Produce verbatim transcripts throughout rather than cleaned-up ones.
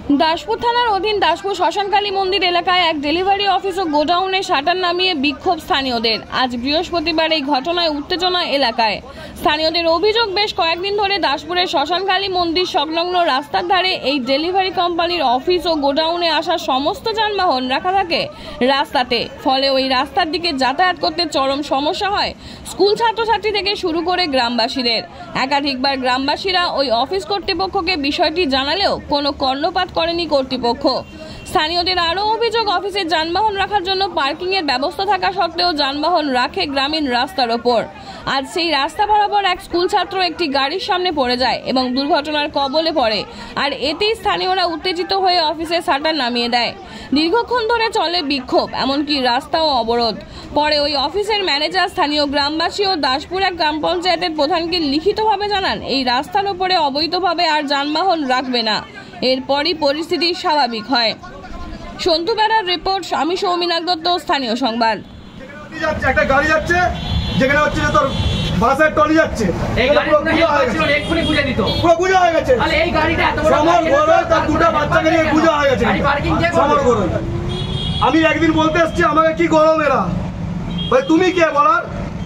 দাসপুর থানার অধীন দাসপুর শ্মশানকালী মন্দির এলাকায় এক ডেলিভারি অফিস ও গোডাউনে শাটার নামিয়ে বিক্ষোভ স্থানীয়দের। আজ বৃহস্পতিবার এই ঘটনায় উত্তেজনা এলাকায়। স্থানীয়দের অভিযোগ, বেশ কয়েকদিন ধরে দাসপুরের শ্মশানকালী মন্দির সংলগ্ন রাস্তার ধারে এই ডেলিভারি কোম্পানির অফিস ও গোডাউনে আসা সমস্ত যানবাহন রাখা থাকে রাস্তাতে। ফলে ওই রাস্তার দিকে যাতায়াত করতে চরম সমস্যা হয় স্কুল ছাত্রছাত্রী থেকে শুরু করে গ্রামবাসীদের। একাধিকবার গ্রামবাসীরা ওই অফিস কর্তৃপক্ষকে বিষয়টি জানালেও কোনো কর্ণপাত করেনি কর্তৃপক্ষ। স্থানীয়দের আরও অভিযোগ, অফিসে যানবাহন রাখার জন্য পার্কিং এর ব্যবস্থা থাকা সত্ত্বেও যানবাহন রাখে গ্রামীণ রাস্তার ওপর। আজ সেই রাস্তা বরাবর এক স্কুল ছাত্র একটি গাড়ির সামনে পড়ে যায় এবং দুর্ঘটনার কবলে পড়ে, আর এতেই স্থানীয়রা উত্তেজিত হয়ে অফিসের শাটার নামিয়ে দেয়। দীর্ঘক্ষণ ধরে চলে বিক্ষোভ, এমনকি রাস্তাও অবরোধ। পরে ওই অফিসের ম্যানেজার স্থানীয় গ্রামবাসী ও দাসপুর এক গ্রাম পঞ্চায়েতের প্রধানকে লিখিতভাবে জানান এই রাস্তার ওপরে অবৈধভাবে আর যানবাহন রাখবে না। এরপরই পরিস্থিতি স্বাভাবিক হয়। সন্তু বেড়ার রিপোর্ট, আমি সৌমিনাক দত্ত, স্থানীয় সংবাদ। একটা গাড়ি যাচ্ছে যেখানে হচ্ছে যে তোর বাসের টলি যাচ্ছে, এই গাড়িটা ছিল এক্ষুনি বুঝে দিত, পুরো বুঝা হয়ে গেছে। তাহলে এই গাড়িটা এত বড় সমর গরল, তার দুটো বাচ্চাকে নিয়ে বুঝা হয়ে গেছে গাড়ি পার্কিং কে সমর গরল। আমি একদিন বলতে এসেছি আমাকে কি গরম এরা, ভাই তুমি কে বলার?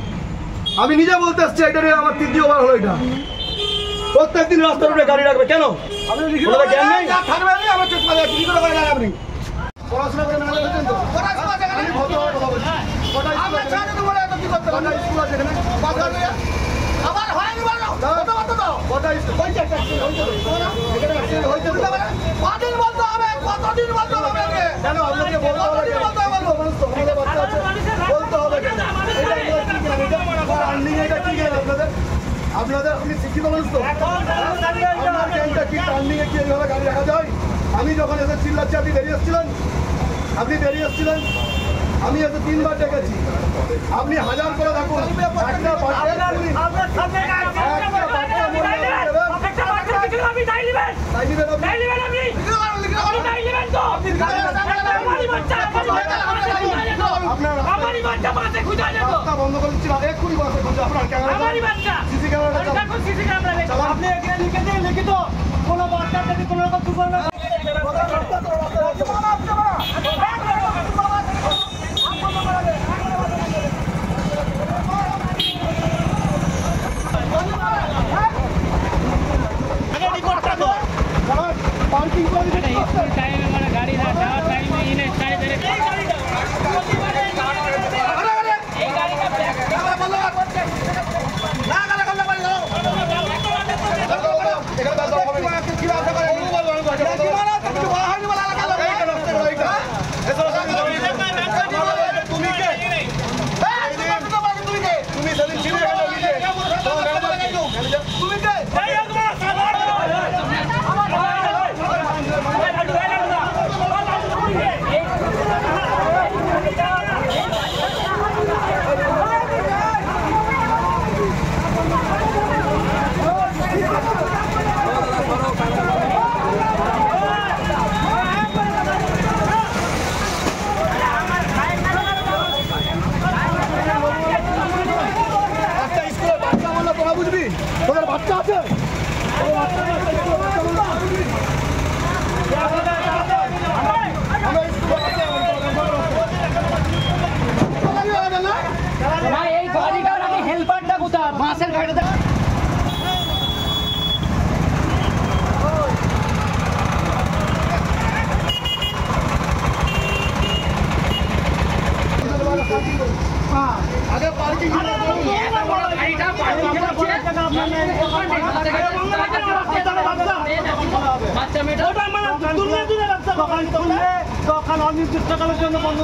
আমি নিজে বলতে এসেছি, এটা নিয়ে আমার তৃতীয়বার হলো। এটা প্রত্যেকদিন রাস্তার উপরে গাড়ি রাখবে কেন? আমি লিখিত জ্ঞান নেই থাকবে, আমি আমার চোখ পাবে কি করে গাড়ি আপনি পড়াশোনা করে মেলা হয়েছেন তো? পড়াশোনা জায়গা আমি ভদ্র কথা বলছি, কটা আমরা জানি তো বলে এত কি করতে হবে? স্কুল আছে এখানে বাজার নিয়ে আবার হয়নি বলো কত কত দাও কটা স্কুল হইছে একটা হইছে এখানে অ্যাক্সিডেন্ট হইছে তো কতদিন বলতে হবে, কতদিন বলতে হবে কেন? আপনাকে বলতে হবে বলতে হবে মানুষ তো আমাদের বাচ্চা আছে বলতে হবে কেন? এটা কি এটা আর্নিং এটা কি কেন আপনাদের? আপনাদের আপনি শিক্ষিত মানুষ তো, আপনার জ্ঞানটা কি টার্নিং এ কি এইভাবে গাড়ি রাখা যায়? আমি যখন এসে চিল্লাচ্ছি আপনি বেরিয়ে এসেছিলেন, আপনি বেরিয়ে এসেছিলেন, আমি এসে তিনবার ডেকেছি, আপনি হাজার করে দেখুন একটা বন্ধ করে দিচ্ছি এক্ষুনি আপনার ক্যামেরা সিসি ক্যামেরা আপনি এখানে লিখে দিয়ে লিখিত কোনো বাচ্চা যদি কোনো রকম দুর্ঘটনা पार्किंग टाइम हमारा गाड़ी ना जाओ टाइम में इन्हें सारे तेरे ये गाड़ी का कैमरा बंद कर ना गाला गाला बंद करो देखो बात हो गई की बात करे नहीं बोल बोल की माना तो बाहर नहीं वाला गाला ऐसा তুমি কে তুমি কে তুমি সেদিন ছিলে তুমি কে তোদের বাচ্চা আছে এই গাড়িটা আমি হেল্পারটা কোথায় বাসের গাড়িটা আগে পার্কিং দোকান অনির্দিষ্টকালের জন্য বন্ধ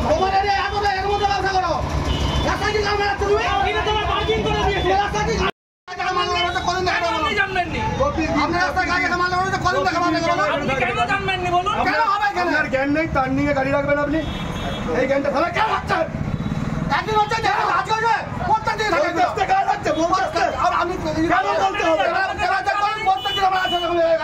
আপনার জ্ঞান নেই, টার্নিং এ গাড়ি রাখবেন আপনি, এই জ্ঞানটা ফেলে কেন রাখছেন? একদিন হচ্ছে কাজ করবে প্রত্যেকদিন আমি কেন বলতে হবে? প্রত্যেকদিন আমার আছে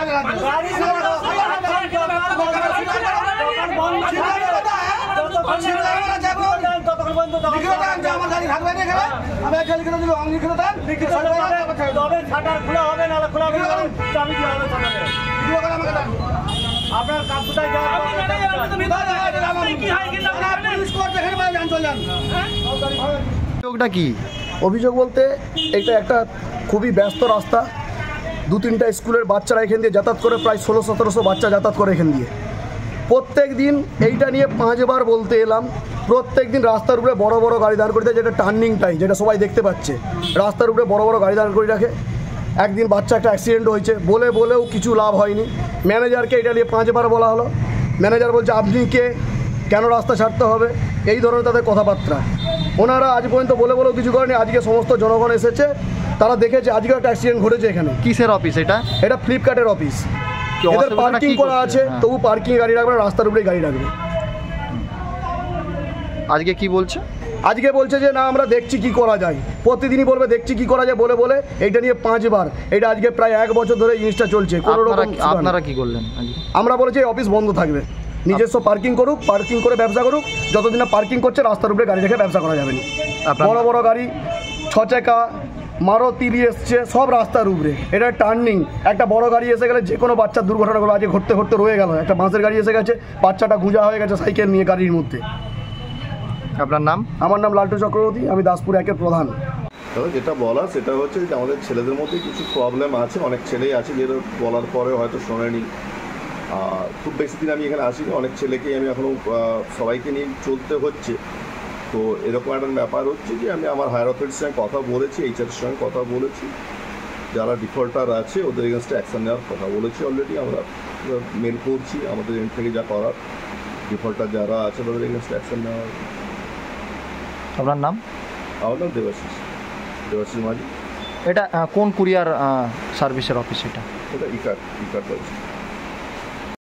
আমার গাড়ি থাকবে না এখানে, আমি একটা লিখিত দিল লিখিত দেন লিখিত খোলা হবে না খোলা হবে আমি আপনার কাকুটাই অভিযোগটা কি? অভিযোগ বলতে এটা একটা খুবই ব্যস্ত রাস্তা, দু তিনটা স্কুলের বাচ্চারা এখান দিয়ে যাতায়াত করে, প্রায় ষোলো সতেরোশো বাচ্চা যাতায়াত করে এখান দিয়ে। প্রত্যেক দিন এইটা নিয়ে পাঁচবার বলতে এলাম, প্রত্যেক দিন রাস্তার উপরে বড় বড় গাড়ি দাঁড় করে দেয়, যেটা টার্নিংটাই, যেটা সবাই দেখতে পাচ্ছে, রাস্তার উপরে বড় বড় গাড়ি দাঁড় করে রাখে। একদিন বাচ্চা একটা অ্যাক্সিডেন্ট হয়েছে, বলে বলেও কিছু লাভ হয়নি। ম্যানেজারকে এটা নিয়ে পাঁচবার বলা হলো, ম্যানেজার বলছে আপনি কে, কেন রাস্তা ছাড়তে হবে, এই ধরনের তাদের কথাবার্তা। ওনারা আজ পর্যন্ত বলে বলেও কিছু করেনি। আজকে সমস্ত জনগণ এসেছে, তারা দেখেছে আজকে একটা অ্যাক্সিডেন্ট ঘটেছে এখানে। কিসের অফিস এটা? এটা ফ্লিপকার্টের অফিস। এদের পার্কিং করা আছে, তবু পার্কিং গাড়ি রাখবে না, রাস্তার উপরেই গাড়ি রাখবে। আজকে কি বলছে? আজকে বলছে যে না আমরা দেখছি কি করা যায়, প্রতিদিনই বলবে দেখছি কি করা যায় বলে বলে এইটা নিয়ে পাঁচবার, এটা আজকে প্রায় এক বছর ধরে জিনিসটা চলছে। কোনো রকম আপনারা কি করলেন? আমরা বলেছি এই অফিস বন্ধ থাকবে, নিজস্ব পার্কিং করুক, পার্কিং করে ব্যবসা করুক, যতদিন না পার্কিং করছে রাস্তার উপরে গাড়ি রেখে ব্যবসা করা যাবে না। বড় বড় গাড়ি, ছ চাকা, মারুতি এসছে, সব রাস্তার উপরে। এটা টার্নিং, একটা বড় গাড়ি এসে গেলে যে কোনো বাচ্চার দুর্ঘটনাগুলো আজকে ঘটতে ঘটতে রয়ে গেল। একটা বাসের গাড়ি এসে গেছে, বাচ্চাটা গুঁজা হয়ে গেছে সাইকেল নিয়ে গাড়ির মধ্যে। আপনার নাম? আমার নাম লালটু চক্রবর্তী, আমি দাসপুর একের প্রধান। তবে যেটা বলা সেটা হচ্ছে যে আমাদের ছেলেদের মধ্যে কিছু প্রবলেম আছে, অনেক ছেলেই আছে যেটা বলার পরে হয়তো শোনেনি। খুব বেশি দিন আমি এখানে আসিনি, অনেক ছেলেকেই আমি এখনও সবাইকে নিয়ে চলতে হচ্ছে। তো এরকম একটা ব্যাপার হচ্ছে যে আমি আমার হায়ার অথরিটির সঙ্গে কথা বলেছি, এইচআরের সঙ্গে কথা বলেছি, যারা ডিফল্টার আছে ওদের এগেনস্টে অ্যাকশন নেওয়ার কথা বলেছি। অলরেডি আমরা মেল করছি আমাদের এন্ড থেকে যা করার, ডিফল্টার যারা আছে তাদের এগেনস্টে অ্যাকশন নেওয়া। আপনার নাম? আমার নাম দেবাশিস, দেবাশিস মাঝি। এটা কোন কুরিয়ার সার্ভিসের অফিস এটা? এটা ইকার ইকার বলছি।